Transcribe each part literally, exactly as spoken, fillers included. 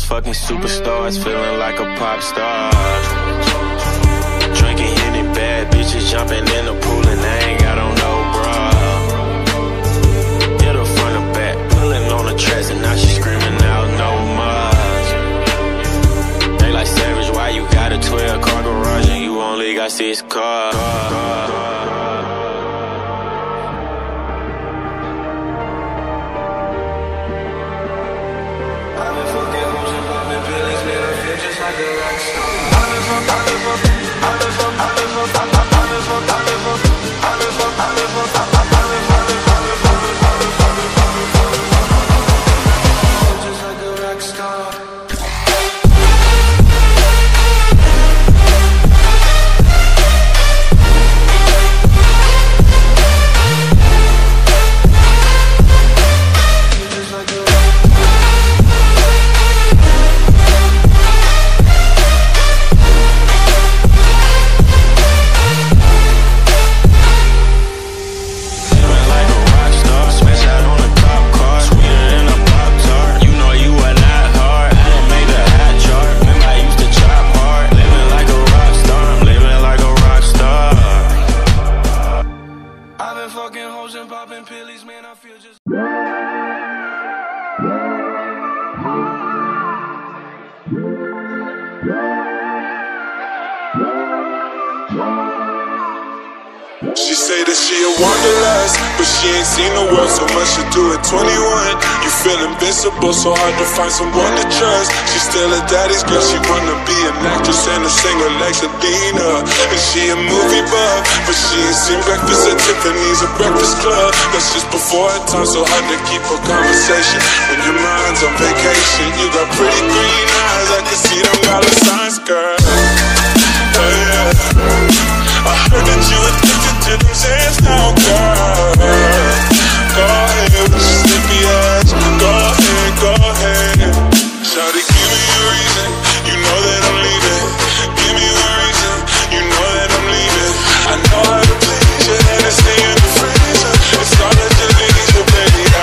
fucking superstars, feeling like a pop star. Drinking Henny, bad bitches jumping in the pool and they ain't got on no bra. Hit her front or back, pulling on the tracks and now she screaming out no more. They like Savage, why you got a twelve car garage and you only got six cars? She say that she a wanderlust, but she ain't seen the world so much to do at twenty-one. You feel invincible, so hard to find someone to trust. She's still a daddy's girl, she wanna be an actress and a singer like Selena. And she a movie buff, but she ain't seen Breakfast at Tiffany's or Breakfast Club. That's just before her time, so hard to keep a conversation when your mind's on vacation. You got pretty green eyes, I can see them dollar signs, girl. Oh yeah, I heard that you addicted to them sands now, girl. Go ahead with your sleepy ass. Go ahead, go ahead. Shawty, give me a reason. You know that I'm leaving. Give me a reason. You know that I'm leaving. I know how to please you, and I stay in the freezer. It's all that you need, so baby, I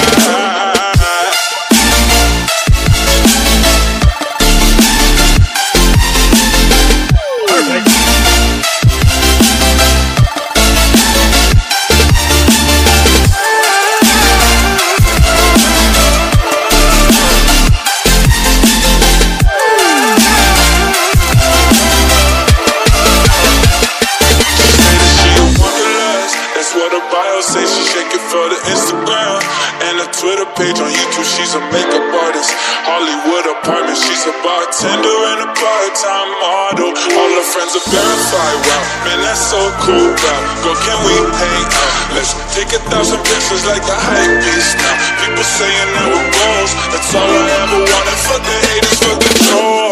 say she shake it for the Instagram and a Twitter page on YouTube. She's a makeup artist, Hollywood apartment. She's a bartender and a part-time model. All her friends are verified. Wow, man, that's so cool. Wow, girl, can we hang out? Let's take a thousand pictures like the hype beast now. People saying that we're goals. That's all I ever wanted. Fuck the haters, fuck control.